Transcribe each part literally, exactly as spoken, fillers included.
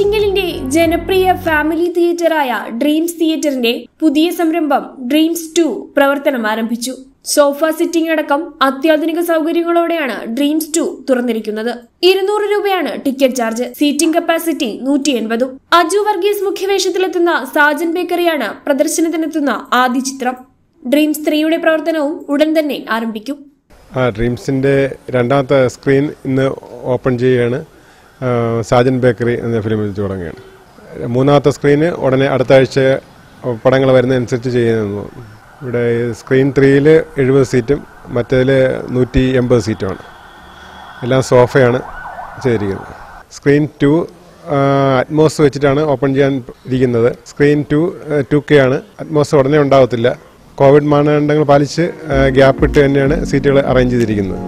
ആറ്റിങ്ങലിന്റെ ജനപ്രിയ family തിയേറ്ററായ dreams തിയേറ്ററിന്റെ പുതിയ സംരംഭം ഡ്രീംസ് ടു പ്രവർത്തനം ആരംഭിച്ചു. സോഫ സിറ്റിംഗ് അടക്കം അത്യാധുനിക സൗകര്യങ്ങളോടെയാണ് ഡ്രീംസ് ടു തുറന്നിരിക്കുന്നത്. ഇരുന്നൂറ് രൂപയാണ് ടിക്കറ്റ് ചാർജ്. സീറ്റിംഗ് കപ്പാസിറ്റി നൂറ്റി എൺപതും. അജു വർഗീസ് മുഖ്യവേഷത്തിലെത്തുന്ന സാജൻ ബേക്കറിയാണ് പ്രദർശനത്തിനെത്തുന്ന ആദ്യ ചിത്രം. ഡ്രീംസ് ത്രീയുടെ പ്രവർത്തനവും ഉടൻ തന്നെ ആരംഭിക്കും. ഡ്രീംസിന്റെ രണ്ടാമത്തെ സ്ക്രീൻ ഇന്ന് ഓപ്പൺ ചെയ്യുകയാണ്. സാജൻ ബേക്കറി എന്ന ഫിലിമിൽ തുടങ്ങുകയാണ്. മൂന്നാമത്തെ സ്ക്രീന് ഉടനെ അടുത്ത ആഴ്ച പടങ്ങൾ വരുന്നതനുസരിച്ച് ചെയ്യുന്നു. ഇവിടെ സ്ക്രീൻ ത്രീയിൽ എഴുപത് സീറ്റും മറ്റേതിൽ നൂറ്റി എൺപത് സീറ്റുമാണ്. എല്ലാം സോഫയാണ് ചെയ്തിരിക്കുന്നത്. സ്ക്രീൻ ടു അറ്റ്മോസ് വെച്ചിട്ടാണ് ഓപ്പൺ ചെയ്യാൻ ഇരിക്കുന്നത്. സ്ക്രീൻ ടു ടു കെ ആണ്. അറ്റ്മോസ് ഉടനെ ഉണ്ടാകത്തില്ല. കോവിഡ് മാനദണ്ഡങ്ങൾ പാലിച്ച് ഗ്യാപ്പ് ഇട്ട് തന്നെയാണ് സീറ്റുകൾ അറേഞ്ച് ചെയ്തിരിക്കുന്നത്.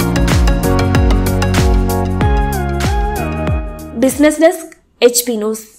Business Desk, H P News.